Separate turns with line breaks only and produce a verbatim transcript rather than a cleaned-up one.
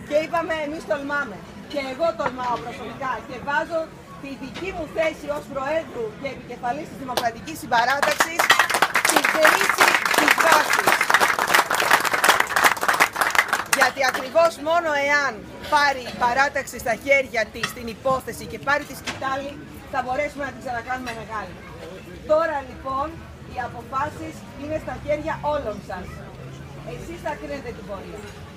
Και είπαμε εμείς τολμάμε. Και εγώ τολμάω προσωπικά και βάζω τη δική μου θέση ως Προέδρου και επικεφαλής της Δημοκρατικής Συμπαράταξης στην κρίση της βάσης. Γιατί ακριβώς μόνο εάν πάρει η παράταξη στα χέρια της την υπόθεση και πάρει τη σκητάλη, θα μπορέσουμε να την ξανακάνουμε μεγάλη. Τώρα λοιπόν οι αποφάσεις είναι στα χέρια όλων σας. Εσείς θα κρίνετε την πορεία.